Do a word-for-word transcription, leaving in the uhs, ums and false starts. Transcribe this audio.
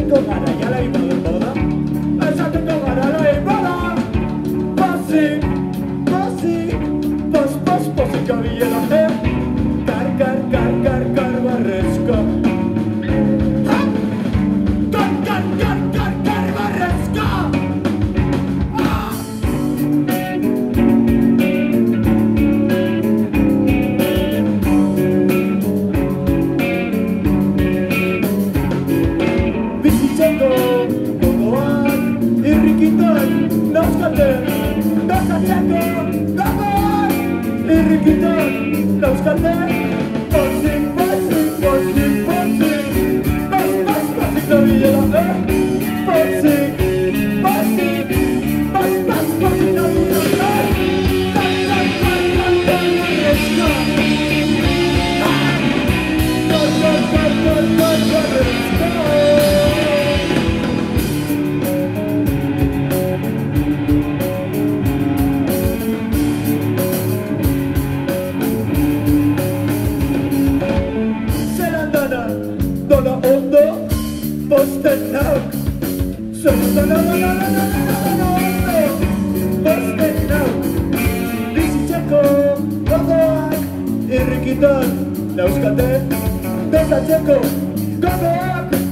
esateko gara jala ibaden boda, esateko gara lai boda. Pozik, pozik, pos, pos, pozik abiela, eh? Kar, kar, kar, kar, kar, barrezko. Kar, kar, kar, kar, kar, barrezko. Bizitzeko gogoak irrikitan dauzkate, gozatzeko gogoak irrikitan dauzkate. Pozik, pozik, pozik, pozik, pos, pos, pozik dabilela, eh? Pozik, pozik, pos, pos, pozik dabilela, eh? Kar, kar, kar, kar, kar, barrezko. Kar, kar, kar, kar, kar, barrezko. Dona ondo, posten nauk. Zer dona, dona, dona, dona ondo, posten nauk. Bizitzeko gogoak irrikitan dauzkate, gozatzeko gogoak